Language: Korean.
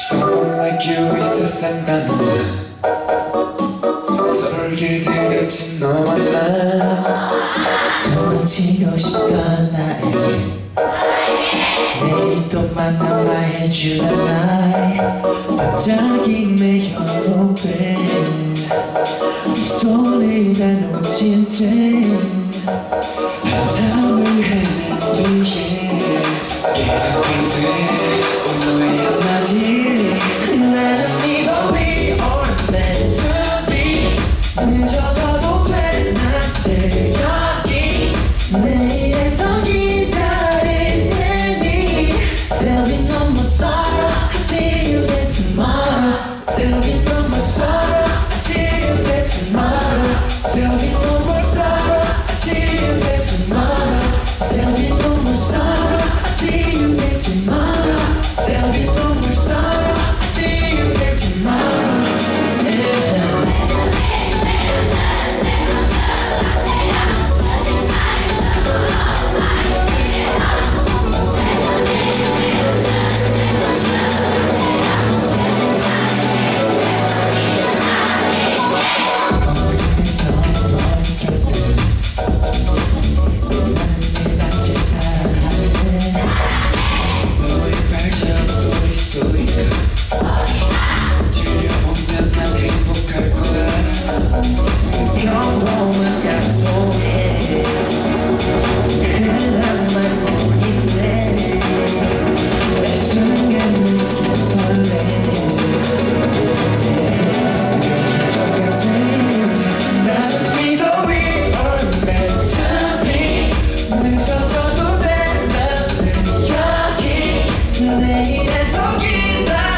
Someone like you 있었단다. 서로를 들여친 너와 나 도망치고 싶던 나에게 내일 또 만나 말해주던 날 반짝이네 현혹돼 네 손을 다 놓친 채 한참을 헤맨 뒤에 깨닫게 돼 너의 한마디. 나는 믿어 we are meant to be 늦어져도 돼 난 여기 내일에서 기다릴 테니 There'll be no more sorrow I see you there tomorrow There'll be no more sorrow I see you there tomorrow There'll be no more sorrow I see you there tomorrow There'll be no more sorrow I see you there tomorrow There'll be no more sorrow I see you there tomorrow 내일에서 기다릴게